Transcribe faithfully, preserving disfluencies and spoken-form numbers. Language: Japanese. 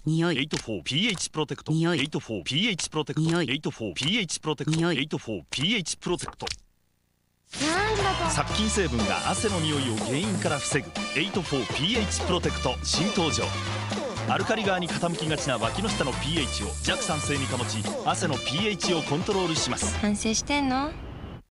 匂いエイトフォーピーエイチ プロテクト、 匂いエイトフォーピーエイチ プロテクト、 匂いエイトフォーピーエイチ プロテクト、 匂いエイトフォーピーエイチ プロテクト。 なんだと。 殺菌成分が汗の匂いを原因から防ぐ エイトフォーピーエイチ プロテクト新登場。アルカリ側に傾きがちな脇の下の ピーエイチ を弱酸性に保ち、汗の ピーエイチ をコントロールします。 反省してんの？